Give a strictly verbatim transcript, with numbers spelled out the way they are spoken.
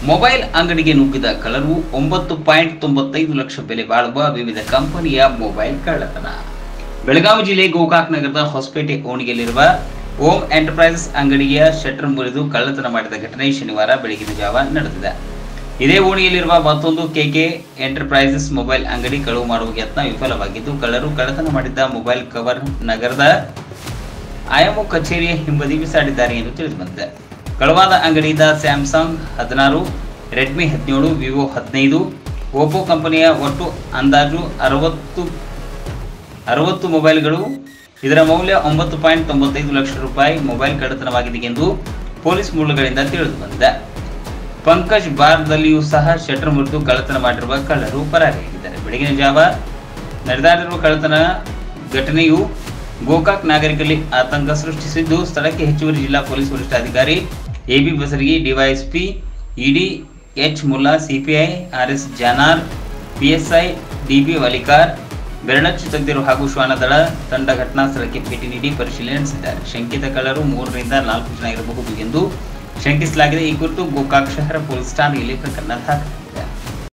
Mobile ಅಂಗಡಿಗೆ ನುಗ್ಗಿದ ಕಳ್ಳರು ಒಂಬತ್ತು ಪಾಯಿಂಟ್ ತೊಂಬತ್ತೈದು ಲಕ್ಷ ಬೆಲೆ ಬಾಳುವ ವಿವಿಧ ಕಂಪನಿಯ ಮೊಬೈಲ್ ಕಳ್ಳತನ. ಬೆಳಗಾವಿ ಜಿಲ್ಲೆ ಗೋಕಾಕ್ ನಗರದ ಹೊಸಪೇಟೆ ಓಣಿಯಲ್ಲಿರುವ ಓಂ ಎಂಟರ್ಪ್ರೈಸಸ್ ಅಂಗಡಿಯ ಶಟರ್ ಮುರಿದು ಕಳ್ಳತನ ಮಾಡಿದ ಘಟನೆ ಶನಿವಾರ ಬೆಳಗಿನ ಜಾವ ನಡೆದಿದೆ. ಇದೇ ಓಣಿಯಲ್ಲಿರುವ ಮತ್ತೊಂದು ಕೆಕೆ ಎಂಟರ್ಪ್ರೈಸಸ್ ಮೊಬೈಲ್ ಅಂಗಡಿ ಕಳವು ಮಾಡುವ ಯತ್ನ ವಿಫಲವಾಗಿದ್ದು, ಕಳ್ಳರು ಕಳ್ಳತನ ಮಾಡಿದ್ದ ಮೊಬೈಲ್ ಕವರ್ ನಗರದ ಐಎಂಒ ಕಚೇರಿಯ ಹಿಂಬದಿ ಬಿಸಾಡಿದ್ದಾರೆ ಎಂದು ತಿಳಿದುಬಂದಿದೆ. ಕಳವಾದ ಅಂಗಡಿಯಿಂದ ಸ್ಯಾಮ್ಸಂಗ್ ಹದಿನಾರು, ರೆಡ್ಮಿ ಹದಿನೇಳು, ವಿವೋ ಹದಿನೈದು, ಓಪೋ ಕಂಪನಿಯ ಒಟ್ಟು ಅಂದಾಜು ಅರವತ್ತು ಅರವತ್ತು ಮೊಬೈಲ್ಗಳು, ಇದರ ಮೌಲ್ಯ ಒಂಬತ್ತು ಪಾಯಿಂಟ್ ತೊಂಬತ್ತೈದು ಲಕ್ಷ ರೂಪಾಯಿ ಮೊಬೈಲ್ ಕಳ್ಳತನವಾಗಿದೆ ಎಂದು ಪೊಲೀಸ್ ಮೂಲಗಳಿಂದ ತಿಳಿದು ಬಂದಿದೆ. ಪಂಕಜ್ ಬಾರ್ದಲ್ಲಿಯೂ ಸಹ ಶಟರ್ ಮುರಿದು ಕಳ್ಳತನ ಮಾಡಿರುವ ಕಳ್ಳರು ಪರಾರಿಯಾಗಿದ್ದಾರೆ. ಬೆಳಗಿನ ಜಾವ ನಡೆದಾಡಿರುವ ಕಳ್ಳತನ ಘಟನೆಯು ಗೋಕಾಕ್ ನಾಗರಿಕರಲ್ಲಿ ಆತಂಕ ಸೃಷ್ಟಿಸಿದ್ದು, ಸ್ಥಳಕ್ಕೆ ಹೆಚ್ಚುವರಿ ಜಿಲ್ಲಾ ಪೊಲೀಸ್ ವರಿಷ್ಠಾಧಿಕಾರಿ A B Basaragi, DYSP E D H Mulla, CPI R S Janar, PSI D B Valikar, ಬೆರಳಚ್ಚು ತಜ್ಞರು ಹಾಗೂ ಶ್ವಾನದಳ ತಂಡ ಘಟನಾ ಸ್ಥಳಕ್ಕೆ ಭೇಟಿ ನೀಡಿ ಪರಿಶೀಲನೆ ನಡೆಸಿದ್ದಾರೆ. ಶಂಕಿತ ಕಳ್ಳರು ಮೂರರಿಂದ ನಾಲ್ಕು ಜನ ಇರಬಹುದು ಎಂದು ಶಂಕಿಸಲಾಗಿದೆ. ಈ ಕುರಿತು ಗೋಕಾಕ್ ಶಹರ ಪೊಲೀಸ್ ಠಾಣೆಯಲ್ಲಿ ಪ್ರಕರಣ ದಾಖಲಾಗಿದೆ.